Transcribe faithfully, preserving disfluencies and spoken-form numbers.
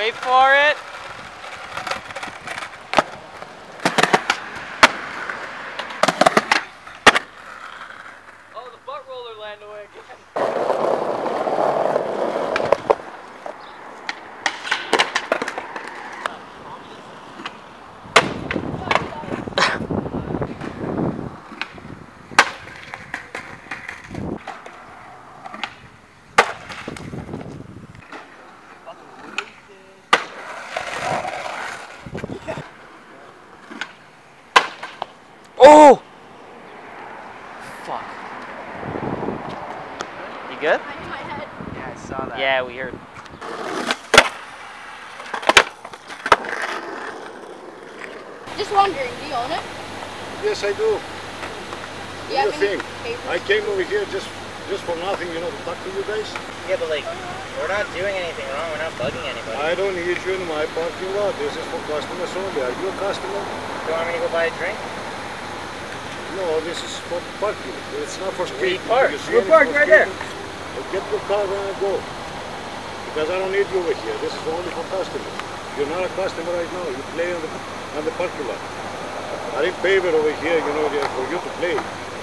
Wait for it. Oh, the butt roller landed away again. Oh! Fuck. You good? I hit my head. Yeah, I saw that. Yeah, we heard. Just wondering, do you own it? Yes, I do. Do you have The any thing, papers? I came over here just just for nothing, you know, to talk to you guys. Yeah, but like, we're not doing anything wrong. We're not bugging anybody. I don't need you in my parking lot. This is for customers only. Are you a customer? Do you want me to go buy a drink? No, this is for parking. It's not for We skating. park. You see We're any parked for right there. skating? Well, get your car and go. Because I don't need you over here. This is only for customers. You're not a customer right now. You play on the on the parking lot. I didn't pay it over here, you know, for you to play.